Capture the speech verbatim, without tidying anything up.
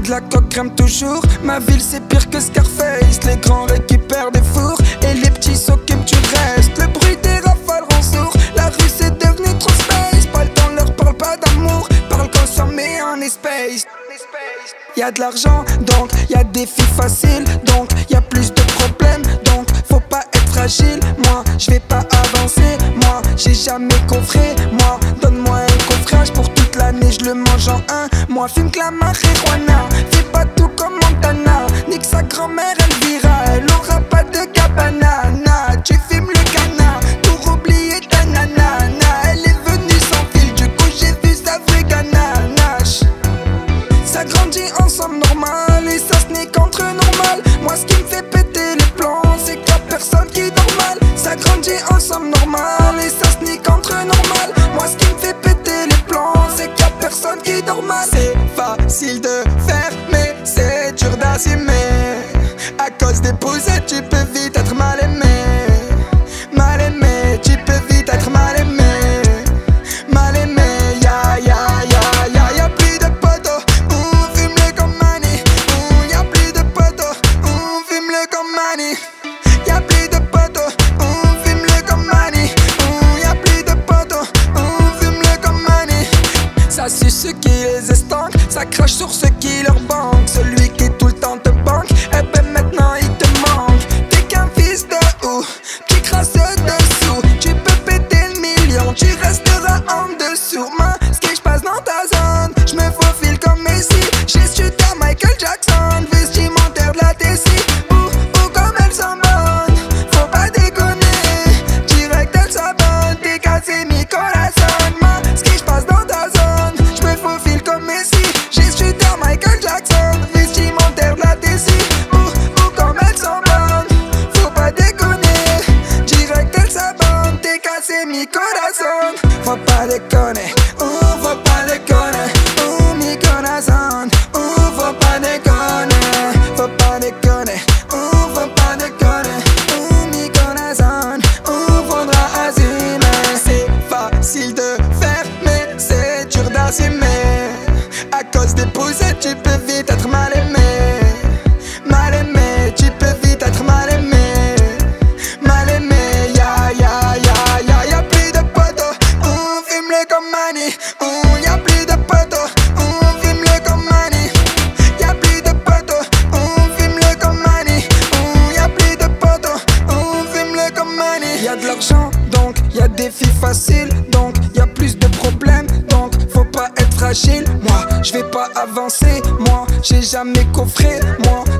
de la coque crème toujours. Ma ville c'est pire que Scarface. Les grands récupèrent des fours et les petits s'occupent du reste. Le bruit des rafales rend sourd. La rue c'est devenu trop space. Pas le temps leur parle pas d'amour, parle consommé en espèces. Y'a de l'argent donc y'a des filles faciles, donc y'a plus de problèmes, donc faut pas être fragile. Moi je vais pas avancer, moi j'ai jamais coffré. Moi donne-moi un coffrage pour toute l'année, je le mange en un. Moi fume que la marijuana, fais pas tout comme Montana. Nique sa grand-mère Elvira, elle aura pas de cabana. Nah, tu fumes le canard pour oublier ta nana. Nah, elle est venue sans fil, du coup j'ai vu sa vraie ganache. Ça grandit ensemble normal et ça se n'est qu'entre normal. Moi ce qui me fait péter les plombs c'est qu'il y a personne qui dort mal. Ça grandit ensemble normal et ça se n'est qu'entre normal. Moi ce qui me fait péter les plombs c'est qu'il y a personne qui dort mal. C'est facile de faire mais c'est dur d'assumer. À cause des poussettes tu peux vite être mal aimé. Mal aimé, tu peux vite être mal aimé. Mal aimé, ya ya ya ya ya plus de potos. On fume le comme Mani. Y'a plus de potos. On fume le comme Mani. Y'a plus de potos. On fume le comme Mani. Y'a plus de potos. On fume le comme Mani. Ça suce ceux qui les estanquent, ça crache sur ceux qui leur banquent. Celui qui tout le temps te banque, eh ben maintenant il te manque. T'es qu'un fils de ou qui crasse dessous. Tu peux péter le million, tu resteras en dessous. Moi, ce que je passe dans ta zone, je me faufile comme Messi. J'ai su à Michael Jackson, vestimentaire de la Tessie. Ou, ou comme elles sont bonnes, faut pas déconner. Direct elles sont bonnes, t'es cassé mi corazon. Moi, ce que je passe dans ta zone, je me faufile comme Messi. J'ai su à Michael Jackson, vestimentaire de la Tessie. Ou, ou comme elles sont bonnes, faut pas déconner. Direct elles sont bonnes, t'es cassé mi corazon. Faut pas déconner, ou faut pas déconner. Ou mi corazon, ou faut pas déconner. Faut pas déconner, ou faut pas déconner. Ou mi corazon, ou faudra assumer. C'est facile de faire mais c'est dur d'assumer. À cause des poussettes tu peux vite être mal aimé. Mal aimé, tu peux vite être mal aimé. Mal aimé, ya ya ya ya. Y'a plus de potos, on fume le comme Mani. Y'a plus de potos, on fume le comme Mani. Y'a plus de potos, on fume le comme Mani. Y'a plus de potos, on fume le comme Mani. Y'a de l'argent donc y'a des filles faciles, donc y'a plus de problèmes, donc faut pas être fragile. Moi je vais pas avancer, moi j'ai jamais coffré. Moi